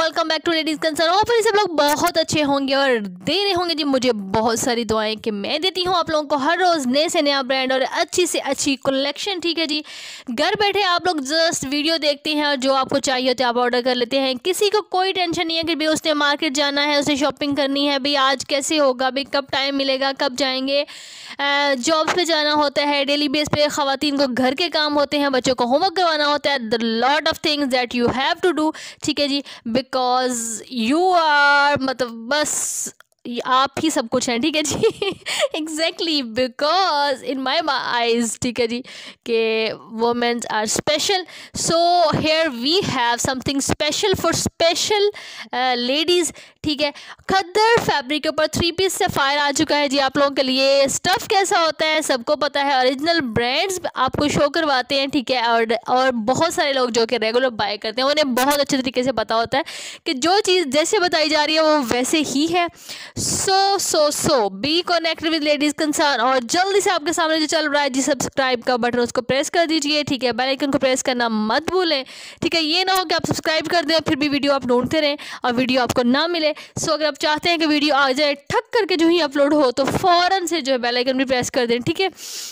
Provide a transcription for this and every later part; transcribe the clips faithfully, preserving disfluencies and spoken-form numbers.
Welcome back to ladies concern. Hopefully सब लोग बहुत अच्छे होंगे और दे रहे होंगे जी मुझे बहुत सारी दुआएं कि मैं देती हूँ आप लोगों को हर रोज़ नए से नया ब्रांड और अच्छी से अच्छी कलेक्शन। ठीक है जी, घर बैठे आप लोग जस्ट वीडियो देखते हैं और जो आपको चाहिए होता है आप ऑर्डर कर लेते हैं। किसी को कोई टेंशन नहीं है कि भाई उसने मार्केट जाना है, उसे शॉपिंग करनी है, भाई आज कैसे होगा, भाई कब टाइम मिलेगा, कब जाएंगे, जॉब्स पे जाना होता है, डेली बेस पे ख़वातीन को घर के काम होते हैं, बच्चों को होमवर्क करवाना होता है, the lot of things that you have to do. ठीक है जी, बिकॉज यू आर मतलब बस आप ही सब कुछ हैं। ठीक है जी, exactly because in my eyes ठीक है जी कि womens are special. So here we have something special for special ladies. ठीक है, खद्दर फैब्रिक के ऊपर थ्री पीस सफ़ायर आ चुका है जी आप लोगों के लिए। स्टफ़ कैसा होता है सबको पता है, ओरिजिनल ब्रांड्स आपको शो करवाते हैं। ठीक है, और और बहुत सारे लोग जो कि रेगुलर बाय करते हैं उन्हें बहुत अच्छे तरीके से पता होता है कि जो चीज़ जैसे बताई जा रही है वो वैसे ही है। So so so be connected with ladies concern. और जल्दी से आपके सामने जो चल रहा है जी सब्सक्राइब का बटन, उसको प्रेस कर दीजिए। ठीक है, बेल आइकन को प्रेस करना मत भूलें। ठीक है, ये ना हो कि आप सब्सक्राइब कर दें और फिर भी वीडियो आप ढूंढते रहें और वीडियो आपको ना मिले। सो अगर आप चाहते हैं कि वीडियो आ जाए ठक करके जो ही अपलोड हो तो फ़ौरन से जो है बेल आइकन भी प्रेस कर दें। ठीक है,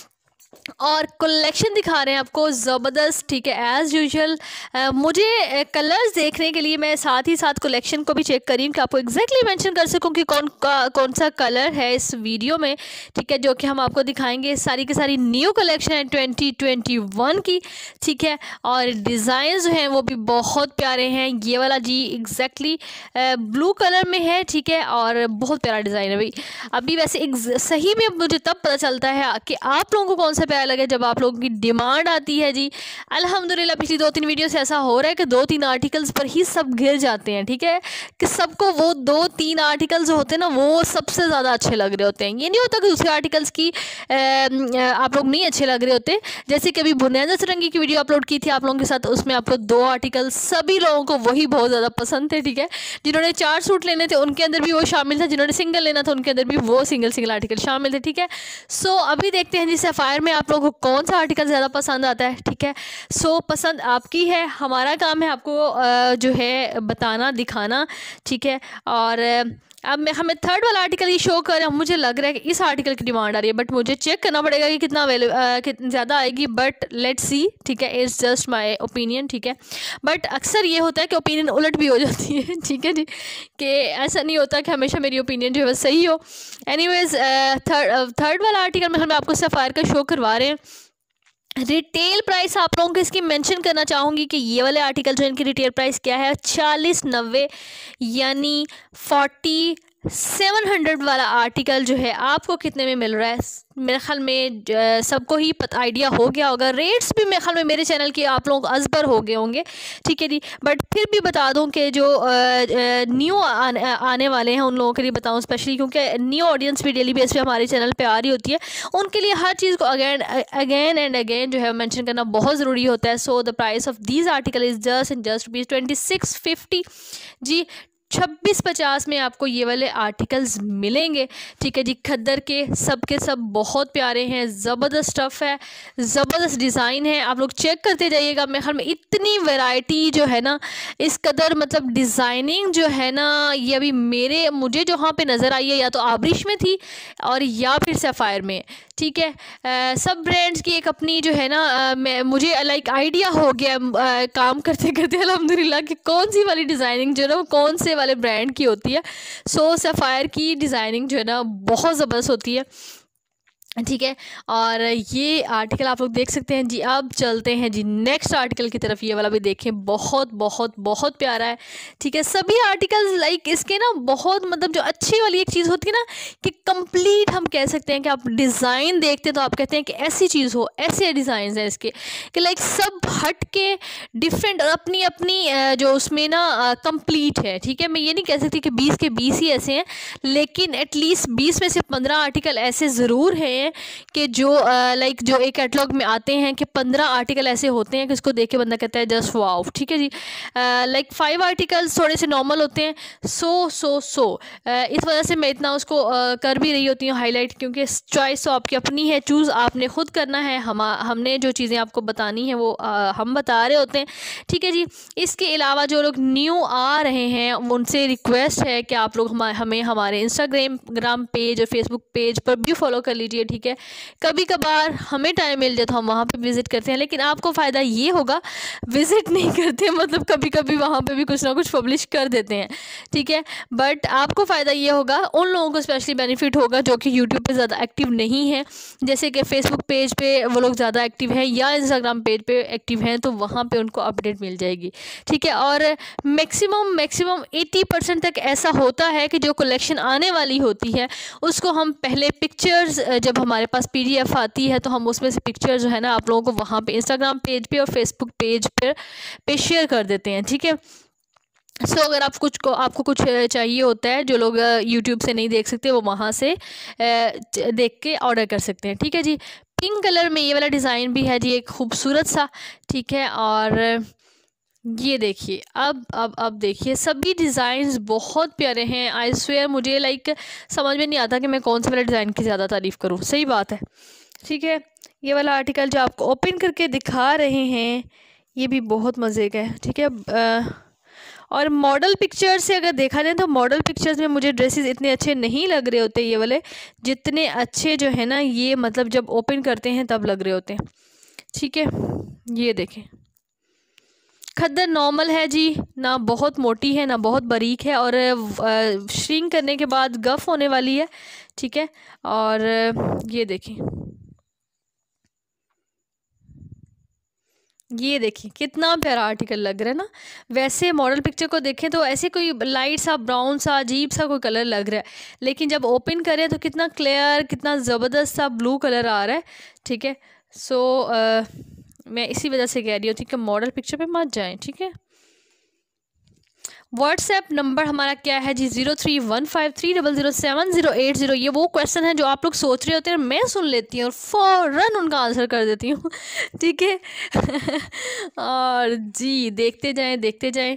और कलेक्शन दिखा रहे हैं आपको ज़बरदस्त। ठीक है, एज़ यूजुअल मुझे कलर्स देखने के लिए मैं साथ ही साथ कलेक्शन को भी चेक करी कि आपको एग्जैक्टली मेंशन कर सकूं कि कौन का, कौन सा कलर है इस वीडियो में। ठीक है, जो कि हम आपको दिखाएंगे। सारी की सारी न्यू कलेक्शन है ट्वेंटी ट्वेंटी वन की। ठीक है, और डिज़ाइन जो हैं वो भी बहुत प्यारे हैं। ये वाला जी एग्जैक्टली ब्लू कलर में है। ठीक है, और बहुत प्यारा डिज़ाइन है भाई। अभी वैसे सही में मुझे तब पता चलता है कि आप लोगों को कौन सा प्यारा लगे जब आप लोगों की डिमांड आती है जी। अल्हम्दुलिल्लाह पिछली दो तीन वीडियो से ऐसा हो रहा है कि दो तीन आर्टिकल्स पर ही सब घिर जाते हैं। ठीक है, कि सबको वो दो तीन आर्टिकल्स होते हैं ना वो सबसे ज़्यादा अच्छे लग रहे होते हैं। ये नहीं होता कि दूसरे आर्टिकल्स की ए, आप लोग नहीं अच्छे लग रहे होते। जैसे कि अभी बुनियाद सरंगी की वीडियो अपलोड की थी आप लोगों के साथ, उसमें आपको दो आर्टिकल सभी लोगों को वही बहुत ज़्यादा पसंद थे। ठीक है, जिन्होंने चार सूट लेने थे उनके अंदर भी वो शामिल था, जिन्होंने सिंगल लेना था उनके अंदर भी वो सिंगल सिंगल आर्टिकल शामिल थे। ठीक है, सो अभी देखते हैं जी सफ़ायर में आप लोगों को कौन सा आर्टिकल ज़्यादा पसंद आता है। ठीक है, सो पसंद आपकी है, हमारा काम है आपको जो है बताना, दिखाना। ठीक है, और अब मैं हमें थर्ड वाला आर्टिकल ये शो कर रहे हैं। मुझे लग रहा है कि इस आर्टिकल की डिमांड आ रही है, बट मुझे चेक करना पड़ेगा कि कितना अवेले कितनी ज़्यादा आएगी, बट लेट्स सी। ठीक है, इट्स जस्ट माय ओपिनियन। ठीक है, बट अक्सर ये होता है कि ओपिनियन उलट भी हो जाती है। ठीक है जी, कि ऐसा नहीं होता कि हमेशा मेरी ओपिनियन जो है वो सही हो। एनीवेज थर्ड थर्ड वाला आर्टिकल में हम आपको सफ़ायर का शो करवा रहे हैं। रिटेल प्राइस आप लोगों को इसकी मेंशन करना चाहूँगी कि ये वाले आर्टिकल जो इनकी रिटेल प्राइस क्या है, चालीस नब्बे यानी फोर्टी सेवन हंड्रेड वाला आर्टिकल जो है आपको कितने में मिल रहा है। मेरे ख्याल में सबको ही पता आइडिया हो गया होगा। रेट्स भी मेरे ख्याल में मेरे चैनल के आप लोगों को अजबर हो गए होंगे। ठीक है जी, बट फिर भी बता दूं कि जो न्यू आने, आने वाले हैं उन लोगों के लिए बताऊं स्पेशली, क्योंकि न्यू ऑडियंस भी डेली बेस पे हमारे चैनल पे आ रही होती है। उनके लिए हर चीज़ को अगेन अगेन एंड अगेन जो है मेंशन करना बहुत ज़रूरी होता है। So the price of these article is just and just rupees twenty six fifty जी। छब्बीस पचास में आपको ये वाले आर्टिकल्स मिलेंगे। ठीक है जी, खद्दर के सब के सब बहुत प्यारे हैं, ज़बरदस्त स्टफ़ है, ज़बरदस्त डिज़ाइन है। आप लोग चेक करते जाइएगा। मेरे ख्याल में इतनी वैरायटी जो है ना, इस कदर मतलब डिज़ाइनिंग जो है ना, ये अभी मेरे मुझे जहाँ पे नज़र आई है या तो आब्रिश में थी और या फिर सफ़ायर में। ठीक है, आ, सब ब्रांड्स की एक अपनी जो है ना आ, मैं मुझे लाइक आइडिया हो गया आ, काम करते करते अल्हम्दुलिल्लाह कि कौन सी वाली डिज़ाइनिंग जो है ना वो कौन से वाले ब्रांड की होती है। सो सफ़ायर की डिज़ाइनिंग जो है ना बहुत ज़बरदस्त होती है। ठीक है, और ये आर्टिकल आप लोग देख सकते हैं जी। अब चलते हैं जी नेक्स्ट आर्टिकल की तरफ। ये वाला भी देखें, बहुत बहुत बहुत प्यारा है। ठीक है, सभी आर्टिकल्स लाइक इसके ना बहुत मतलब जो अच्छी वाली एक चीज़ होती है ना कि कंप्लीट हम कह सकते हैं कि आप डिज़ाइन देखते हैं तो आप कहते हैं कि ऐसी चीज़ हो, ऐसे डिज़ाइन हैं इसके कि लाइक सब हट के डिफरेंट और अपनी अपनी जो उसमें ना कंप्लीट है। ठीक है, मैं ये नहीं कह सकती कि बीस के बीस ही ऐसे हैं, लेकिन एटलीस्ट बीस में से पंद्रह आर्टिकल ऐसे ज़रूर हैं हैं कि जो लाइक जो एक कैटलॉग में आते हैं कि पंद्रह आर्टिकल ऐसे होते हैं कि उसको देख के बंदा कहता है जस्ट वाओ, ठीक है जी। लाइक फाइव आर्टिकल्स थोड़े से नॉर्मल होते हैं, सो सो सो इस वजह से मैं इतना उसको uh, कर भी रही होती हूँ हाईलाइट, क्योंकि चॉइस तो आपकी अपनी है, चूज़ आपने खुद करना है। हम हमने जो चीज़ें आपको बतानी है वो आ, हम बता रहे होते हैं, ठीक है जी। इसके अलावा जो लोग न्यू आ रहे हैं उनसे रिक्वेस्ट है कि आप लोग हम, हमें हमारे इंस्टाग्राम पेज और फेसबुक पेज पर भी फॉलो कर लीजिए, ठीक है। कभी कभार हमें टाइम मिल जाए तो हम वहाँ पे विज़िट करते हैं, लेकिन आपको फ़ायदा ये होगा, विज़िट नहीं करते मतलब कभी कभी वहाँ पे भी कुछ ना कुछ पब्लिश कर देते हैं, ठीक है। बट आपको फ़ायदा ये होगा, उन लोगों को स्पेशली बेनिफिट होगा जो कि यूट्यूब पे ज़्यादा एक्टिव नहीं है, जैसे कि फेसबुक पेज पे वो लोग ज़्यादा एक्टिव हैं या इंस्टाग्राम पेज पे एक्टिव हैं, तो वहाँ पे उनको अपडेट मिल जाएगी, ठीक है। और मैक्सिमम मैक्सिमम अस्सी परसेंट तक ऐसा होता है कि जो कलेक्शन आने वाली होती है उसको हम पहले पिक्चर्स, जब हमारे पास पीडीएफ आती है तो हम उसमें से पिक्चर्स जो है ना आप लोगों को वहाँ पे इंस्टाग्राम पेज पे और फेसबुक पेज पर पे शेयर कर देते हैं, ठीक है। सो so, अगर आप कुछ को आपको कुछ चाहिए होता है, जो लोग यूट्यूब से नहीं देख सकते वो वहाँ से देख के ऑर्डर कर सकते हैं, ठीक है जी। पिंक कलर में ये वाला डिज़ाइन भी है जी, एक खूबसूरत सा, ठीक है। और ये देखिए, अब अब अब देखिए सभी डिज़ाइंस बहुत प्यारे हैं। आई स्वेयर मुझे लाइक समझ में नहीं आता कि मैं कौन से वाला डिज़ाइन की ज़्यादा तारीफ़ करूँ, सही बात है, ठीक है। ये वाला आर्टिकल जो आपको ओपन करके दिखा रहे हैं ये भी बहुत मज़े का है, ठीक है। आ, और मॉडल पिक्चर से अगर देखा जाए तो मॉडल पिक्चर्स में मुझे ड्रेसेस इतने अच्छे नहीं लग रहे होते ये वाले, जितने अच्छे जो है ना ये मतलब जब ओपन करते हैं तब लग रहे होते हैं, ठीक है। ये देखें, खद्दर नॉर्मल है जी, ना बहुत मोटी है ना बहुत बारीक है, और श्रिंक करने के बाद गफ होने वाली है, ठीक है। और ये देखें, ये देखिए कितना प्यारा आर्टिकल लग रहा है ना। वैसे मॉडल पिक्चर को देखें तो ऐसे कोई लाइट सा ब्राउन सा अजीब सा कोई कलर लग रहा है, लेकिन जब ओपन करें तो कितना क्लियर, कितना ज़बरदस्त सा ब्लू कलर आ रहा है, ठीक है। सो so, uh, मैं इसी वजह से कह रही हूँ कि मॉडल पिक्चर पे मत जाएं, ठीक है। व्हाट्सएप नंबर हमारा क्या है जी, zero three one five three double zero seven zero eight zero. ये वो क्वेश्चन है जो आप लोग सोच रहे होते हैं, मैं सुन लेती हूँ और फ़ौरन उनका आंसर कर देती हूँ, ठीक है। और जी देखते जाएं देखते जाएं।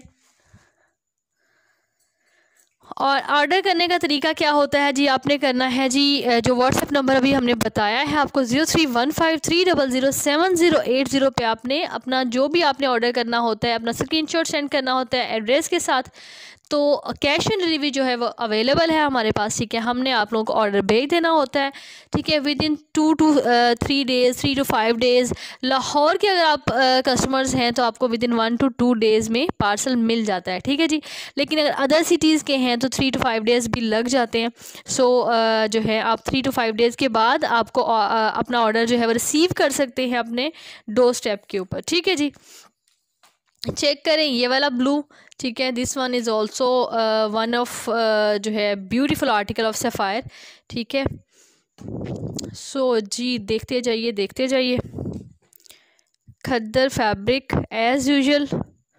और ऑर्डर करने का तरीका क्या होता है जी, आपने करना है जी जो व्हाट्सएप नंबर अभी हमने बताया है आपको, zero three one five three double zero seven zero eight zero पे आपने अपना जो भी आपने ऑर्डर करना होता है अपना स्क्रीनशॉट सेंड करना होता है एड्रेस के साथ। तो कैश ऑन डिलीवरी जो है वो अवेलेबल है हमारे पास, ठीक है। हमने आप लोगों को ऑर्डर भेज देना होता है, ठीक है, within two two three days three two five days. Lahore के अगर आप कस्टमर्स हैं तो आपको within one two two days में पार्सल मिल जाता है, ठीक है जी। लेकिन अगर अदर सिटीज़ के हैं तो थ्री टू फाइव डेज़ भी लग जाते हैं। सो so, जो है आप थ्री टू फाइव डेज़ के बाद आपको अपना ऑर्डर जो है वो रिसीव कर सकते हैं अपने डोर स्टेप के ऊपर, ठीक है जी। चेक करें ये वाला ब्लू, ठीक है, this one is also one of जो है ब्यूटीफुल आर्टिकल ऑफ सफ़ायर, ठीक है। सो so, जी देखते जाइए देखते जाइए। Khaddar fabric as usual,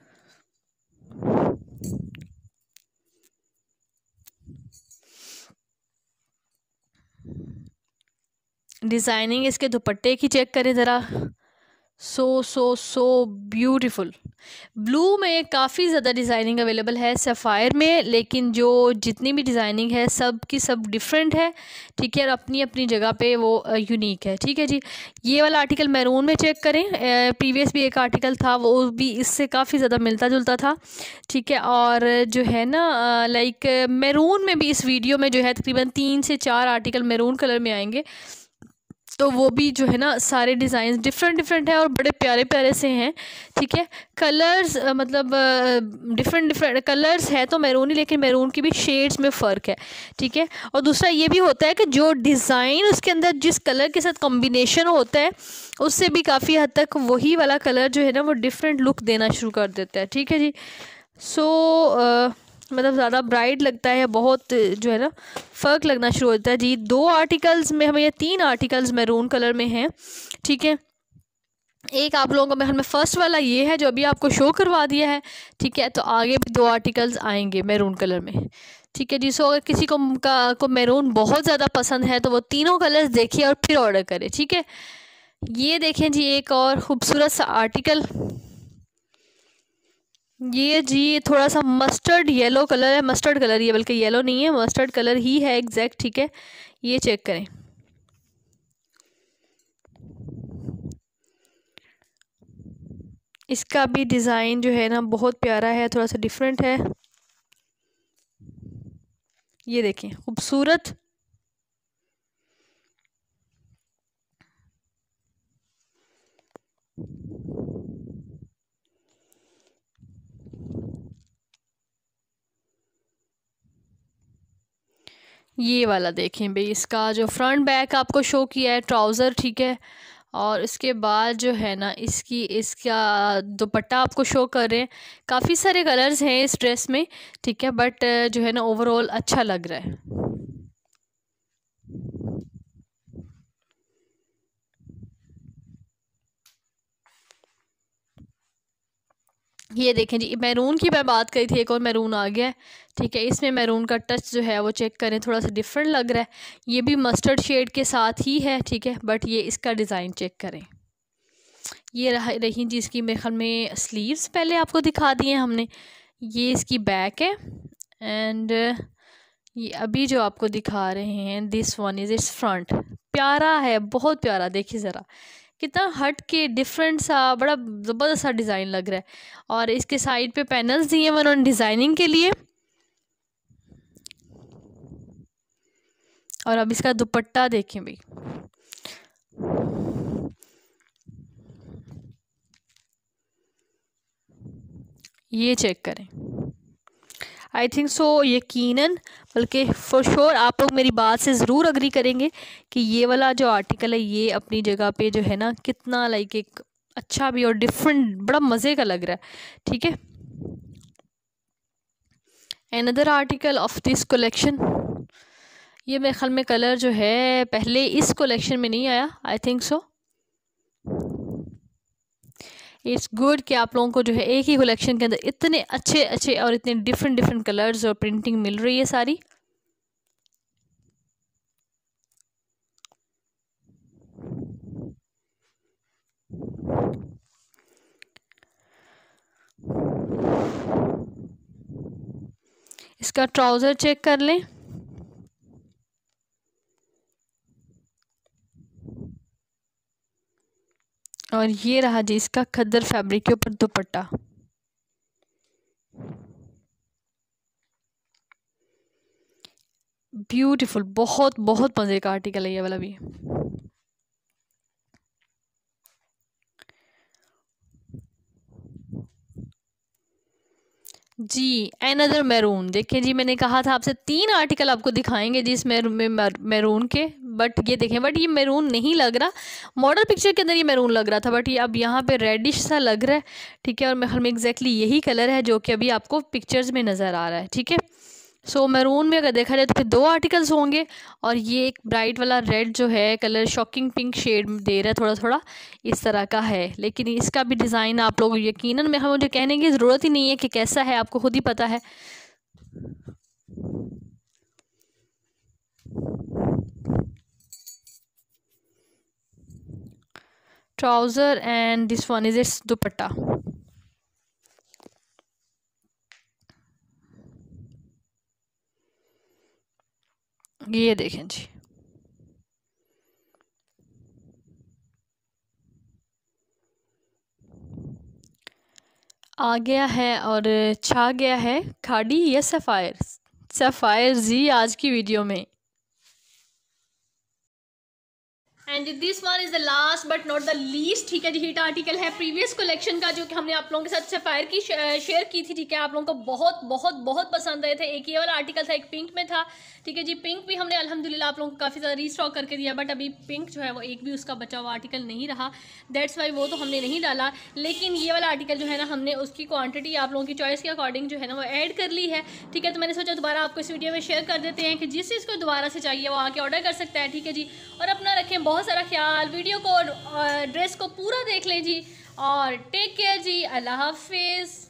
designing इसके दुपट्टे की चेक करें ज़रा, सो सो सो ब्यूटीफुल। ब्लू में काफ़ी ज़्यादा डिज़ाइनिंग अवेलेबल है सफ़ायर में, लेकिन जो जितनी भी डिज़ाइनिंग है सब की सब डिफरेंट है, ठीक है, और अपनी अपनी जगह पे वो यूनिक है, ठीक है जी। ये वाला आर्टिकल मैरून में चेक करें, प्रीवियस भी एक आर्टिकल था वो भी इससे काफ़ी ज़्यादा मिलता जुलता था, ठीक है। और जो है ना लाइक मैरून में भी इस वीडियो में जो है तकरीबन तीन से चार आर्टिकल मैरून कलर में आएंगे, तो वो भी जो है ना सारे डिज़ाइन डिफरेंट डिफरेंट है और बड़े प्यारे प्यारे से हैं, ठीक है। कलर्स मतलब डिफरेंट डिफरेंट कलर्स है तो मैरून ही, लेकिन मैरून की भी शेड्स में फ़र्क है, ठीक है। और दूसरा ये भी होता है कि जो डिज़ाइन उसके अंदर जिस कलर के साथ कॉम्बिनेशन होता है उससे भी काफ़ी हद तक वही वाला कलर जो है ना वो डिफरेंट लुक देना शुरू कर देता है, ठीक है जी। सो so, uh, मतलब ज़्यादा ब्राइट लगता है, बहुत जो है ना फ़र्क लगना शुरू होता है जी। दो आर्टिकल्स में हमें, ये तीन आर्टिकल्स मैरून कलर में हैं, ठीक है। एक आप लोगों को मैं हमें फ़र्स्ट वाला ये है जो अभी आपको शो करवा दिया है, ठीक है। तो आगे भी दो आर्टिकल्स आएंगे मैरून कलर में, ठीक है जी। सो अगर किसी को का को मैरून बहुत ज़्यादा पसंद है तो वो तीनों कलर्स देखिए और फिर ऑर्डर करें, ठीक है। ये देखें जी एक और खूबसूरत सा आर्टिकल, ये जी थोड़ा सा मस्टर्ड येलो कलर है, मस्टर्ड कलर ये बल्कि येलो नहीं है, मस्टर्ड कलर ही है एग्जैक्ट, ठीक है। ये चेक करें, इसका भी डिज़ाइन जो है ना बहुत प्यारा है, थोड़ा सा डिफरेंट है। ये देखें खूबसूरत, ये वाला देखें भाई, इसका जो फ्रंट बैक आपको शो किया है ट्राउज़र, ठीक है। और इसके बाद जो है ना इसकी इसका दुपट्टा आपको शो कर रहे हैं। काफ़ी सारे कलर्स हैं इस ड्रेस में, ठीक है, बट जो है ना ओवरऑल अच्छा लग रहा है। ये देखें जी मैरून की मैं बात करी थी, एक और मैरून आ गया है, ठीक है। इसमें मैरून का टच जो है वो चेक करें, थोड़ा सा डिफरेंट लग रहा है। ये भी मस्टर्ड शेड के साथ ही है, ठीक है, बट ये इसका डिज़ाइन चेक करें। ये रह रही जी इसकी मेरे ख्याल में स्लीव्स पहले आपको दिखा दिए हमने। ये इसकी बैक है एंड ये अभी जो आपको दिखा रहे हैं this one is its front. प्यारा है, बहुत प्यारा, देखिए ज़रा कितना हट के डिफरेंट सा, बड़ा ज़बरदस्त सा डिज़ाइन लग रहा है। और इसके साइड पे पैनल्स दिए हैं उन्होंने डिज़ाइनिंग के लिए। और अब इसका दुपट्टा देखें भाई, ये चेक करें। आई थिंक सो यकीनन, बल्कि फॉर श्योर आप लोग मेरी बात से ज़रूर अग्री करेंगे कि ये वाला जो आर्टिकल है ये अपनी जगह पे जो है ना कितना लाइक एक अच्छा भी और डिफरेंट, बड़ा मज़े का लग रहा है, ठीक है। Another article of this collection, ये मेरे ख्याल में कलर जो है पहले इस कलेक्शन में नहीं आया, I think so. It's good कि आप लोगों को जो है एक ही कलेक्शन के अंदर इतने अच्छे अच्छे और इतने डिफरेंट डिफरेंट कलर्स और प्रिंटिंग मिल रही है सारी। इसका ट्राउज़र चेक कर लें, और ये रहा जी इसका खद्दर फैब्रिक के ऊपर दुपट्टा। ब्यूटीफुल, बहुत बहुत मज़े का आर्टिकल है ये वाला भी। जी अनदर मैरून, देखिए जी मैंने कहा था आपसे तीन आर्टिकल आपको दिखाएंगे जी इस मैरून के, बट ये देखें, बट ये मैरून नहीं लग रहा, मॉडल पिक्चर के अंदर ये मैरून लग रहा था, बट ये अब यहाँ पे रेडिश सा लग रहा है, ठीक है। और मेरे ख्याल में एग्जैक्टली यही कलर है जो कि अभी आपको पिक्चर्स में नज़र आ रहा है, ठीक है। सो so, मैरून में अगर देखा जाए तो फिर दो आर्टिकल्स होंगे, और ये एक ब्राइट वाला रेड जो है कलर शॉकिंग पिंक शेड दे रहा है, थोड़ा थोड़ा इस तरह का है, लेकिन इसका भी डिज़ाइन आप लोग यकीनन में, हम मुझे कहने की ज़रूरत ही नहीं है कि कैसा है, आपको खुद ही पता है। Trouser and this one is its dupatta. ये देखें जी, आ गया है और छा गया है खाड़ी या सफ़ायर, सफ़ायर जी आज की वीडियो में। And this one is the last but not the least, ठीक है जी, हिट आर्टिकल है प्रीवियस कलेक्शन का जो कि हमने आप लोगों के साथ सफ़ायर की शेयर की थी, ठीक है। आप लोगों को बहुत बहुत बहुत पसंद आए थे। एक ये वाला आर्टिकल था, एक पिंक में था, ठीक है जी। पिंक भी हमने अल्हम्दुलिल्लाह आप लोगों को काफ़ी ज़्यादा रीस्टॉक करके दिया, बट अभी पिंक जो है वो एक भी उसका बचा हुआ आर्टिकल नहीं रहा, दैट्स वाई वो तो हमने नहीं डाला। लेकिन ये वाला आर्टिकल जो है ना हमने उसकी क्वान्टिटी आप लोगों की चॉइस के अकॉर्डिंग जो है ना वो ऐड कर ली है, ठीक है। तो मैंने सोचा दोबारा आपको इस वीडियो में शेयर कर देते हैं कि जिस चीज़ को दोबारा से चाहिए वो आके ऑर्डर कर सकता है, ठीक है जी। और अपना रखें बहुत सारा ख्याल, वीडियो को ड्रेस को पूरा देख लें जी, और टेक केयर जी, अल्लाह हाफिज़।